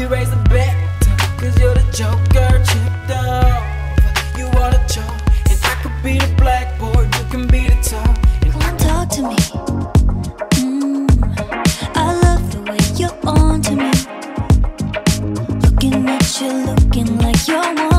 me raise the bet, cause you're the joker chipped off. You are the chalk, and I could be the blackboard, you can be the top. Come on, talk to me. I love the way you're on to me. Looking at you, looking like you're one.